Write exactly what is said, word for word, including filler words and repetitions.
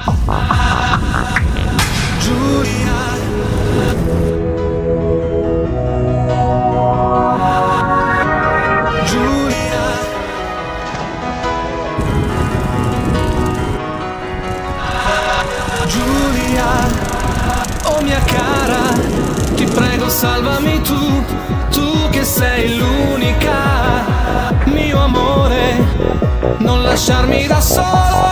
Giulia, Giulia, Giulia, oh mia cara, ti prego salvami tu, tu che sei l'unica, mio amore, non lasciarmi da solo.